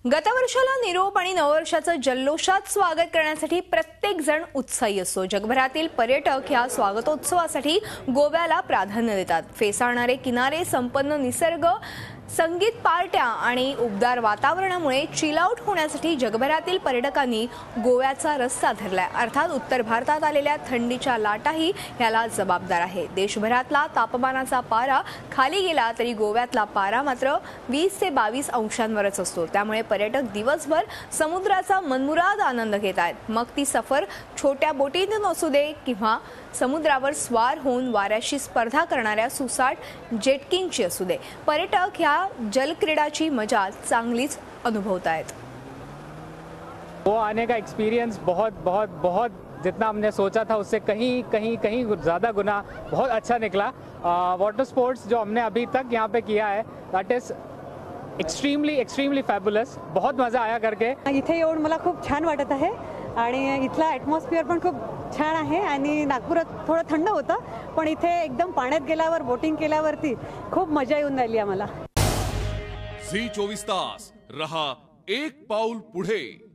गतवर्षाला निरोप आणि नववर्षाचं जल्लोषात स्वागत करण्यासाठी प्रत्येक जण उत्साही असतो। जगभरातील पर्यटक ह्या स्वागतोत्सवासाठी गोव्याला प्राधान्य देतात। फेसाळणारे किनारे, संपन्न निसर्ग, संगीत पार्ट्या आणि उबदार वातावरणामुळे चिल आउट होण्यासाठी जगभरातील पर्यटकांनी गोव्याचा रस्ता धरलाय। अर्थात उत्तर भारतात आलेल्या थंडीच्या लाटाही याला जबाबदार आहे। देशभरातला तापमानाचा पारा खाली गेला तरी गोव्यातला पारा मात्र 20 ते 22 अंशांवरच असतो। त्यामुळे पर्यटक दिवसभर समुद्राचा मनमुराद आनंद घेत आहेत। मग ती सफर छोट्या बोटीतून असू दे किंवा समुद्रावर स्वार होऊन वाऱ्याशी स्पर्धा करणाऱ्या सुसाट जेटकिंगची असू दे, पर्यटक ह्या जलक्रीडाची मजा चांगलीच अनुभवतायत। वो आने का एक्सपीरियंस बहुत जितना हमने सोचा था उससे कहीं ज़्यादा गुना बहुत अच्छा निकला। वाटर स्पोर्ट्स जो हमने अभी तक यहाँ पे किया है दैट इज एक्सट्रीमली फैबुलस। बहुत मजा आया करके। इथे येऊन मला खूप छान वाटत आहे आणि इथला ॲटमॉस्फिअर पण खूप छान आहे आणि नागपुरात थोडं थंड होतं, पण इथे एकदम पाण्यात गेल्यावर बोटिंग केल्यावरती खूप मजा येऊन राहिली आम्हाला। झी 24 तास रहा एक पाऊल पुढे।